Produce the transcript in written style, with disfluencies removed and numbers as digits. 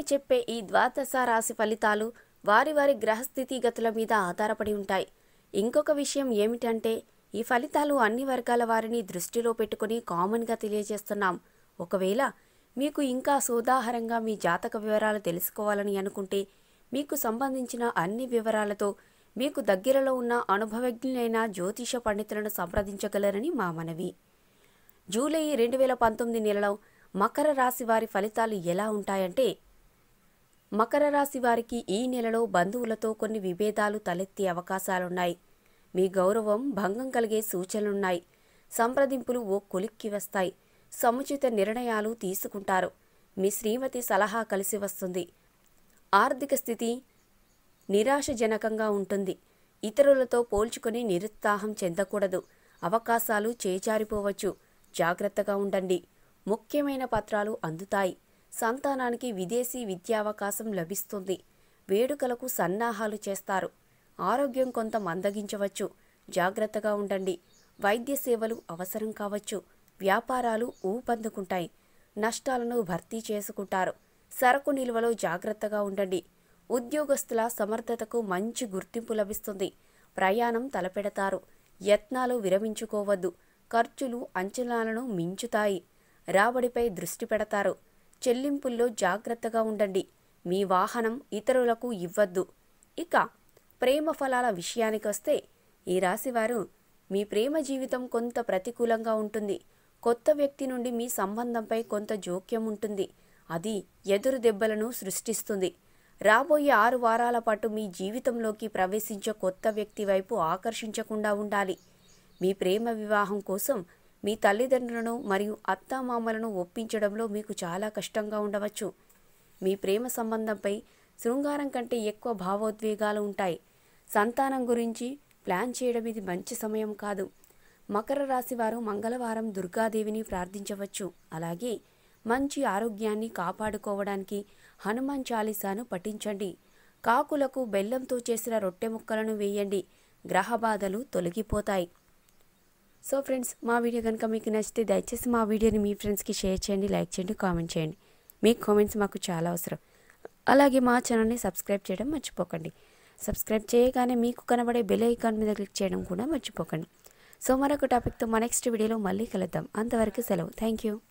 మేము చెప్పే ఈ ద్వాదశ రాశి ఫలితాలు వారి వారి గ్రహస్థితిగతుల మీద ఆధారపడి ఉంటాయి. ఇంకొక విషయం ఏమిటంటే ఈ ఫలితాలు అన్ని వర్గాల వారిని దృష్టిలో పెట్టుకుని కామన్గా తెలియజేస్తున్నాం. ఒకవేళ మీకు ఇంకా సోదాహరంగా మీ జాతక వివరాలు తెలుసుకోవాలని అనుకుంటే మీకు సంబంధించిన అన్ని వివరాలతో మీకు దగ్గరలో ఉన్న అనుభవజ్ఞులైన జ్యోతిష పండితులను సంప్రదించగలరని మా మనవి. జూలై 2019 నెలలో మకర రాశి వారి ఫలితాలు ఎలా ఉంటాయంటే, మకర రాశి వారికి ఈ నెలలో బంధువులతో కొన్ని విభేదాలు తలెత్తే అవకాశాలున్నాయి. మీ గౌరవం భంగం కలిగే సూచనలున్నాయి. సంప్రదింపులు ఓ కొలిక్కి వస్తాయి. సముచిత నిర్ణయాలు తీసుకుంటారు. మీ శ్రీమతి సలహా కలిసి వస్తుంది. ఆర్థిక స్థితి నిరాశజనకంగా ఉంటుంది. ఇతరులతో పోల్చుకొని నిరుత్సాహం చెందకూడదు. అవకాశాలు చేజారిపోవచ్చు. జాగ్రత్తగా ఉండండి. ముఖ్యమైన పత్రాలు అందుతాయి. సంతానానికి విదేశీ విద్యావకాశం లభిస్తుంది. వేడుకలకు సన్నాహాలు చేస్తారు. ఆరోగ్యం కొంత మందగించవచ్చు. జాగ్రత్తగా ఉండండి. వైద్య సేవలు అవసరం కావచ్చు. వ్యాపారాలు ఊపందుకుంటాయి. నష్టాలను భర్తీ చేసుకుంటారు. సరకు నిల్వలో జాగ్రత్తగా ఉండండి. ఉద్యోగస్తుల సమర్థతకు మంచి గుర్తింపు లభిస్తుంది. ప్రయాణం తలపెడతారు. యత్నాలు విరమించుకోవద్దు. ఖర్చులు అంచనాలను మించుతాయి. రాబడిపై దృష్టి పెడతారు. చెల్లింపుల్లో జాగ్రత్తగా ఉండండి. మీ వాహనం ఇతరులకు ఇవ్వద్దు. ఇక ప్రేమ ఫలాల విషయానికొస్తే, ఈ రాశివారు మీ ప్రేమ జీవితం కొంత ప్రతికూలంగా ఉంటుంది. కొత్త వ్యక్తి నుండి మీ సంబంధంపై కొంత జోక్యం ఉంటుంది. అది ఎదురు దెబ్బలను సృష్టిస్తుంది. రాబోయే 6 వారాల పాటు మీ జీవితంలోకి ప్రవేశించే కొత్త వ్యక్తి వైపు ఆకర్షించకుండా ఉండాలి. మీ ప్రేమ వివాహం కోసం మీ తల్లిదండ్రులను మరియు అత్తామామలను ఒప్పించడంలో మీకు చాలా కష్టంగా ఉండవచ్చు. మీ ప్రేమ సంబంధంపై శృంగారం కంటే ఎక్కువ భావోద్వేగాలు ఉంటాయి. సంతానం గురించి ప్లాన్ చేయడం ఇది మంచి సమయం కాదు. మకర రాశి వారు మంగళవారం దుర్గాదేవిని ప్రార్థించవచ్చు. అలాగే మంచి ఆరోగ్యాన్ని కాపాడుకోవడానికి హనుమాన్ చాలీసాను పఠించండి. కాకులకు బెల్లంతో చేసిన రొట్టె ముక్కలను వేయండి. గ్రహ బాధలు తొలగిపోతాయి. సో ఫ్రెండ్స్, మా వీడియో కనుక మీకు నచ్చితే దయచేసి మా వీడియోని మీ ఫ్రెండ్స్కి షేర్ చేయండి, లైక్ చేయండి, కామెంట్ చేయండి. మీ కామెంట్స్ మాకు చాలా అవసరం. అలాగే మా ఛానల్ని సబ్స్క్రైబ్ చేయడం మర్చిపోకండి. సబ్స్క్రైబ్ చేయగానే మీకు కనబడే బెల్ ఐకాన్ మీద క్లిక్ చేయడం కూడా మర్చిపోకండి. సో మరొక టాపిక్తో మా నెక్స్ట్ వీడియోలో మళ్ళీ కలుద్దాం. అంతవరకు సెలవు. Thank you.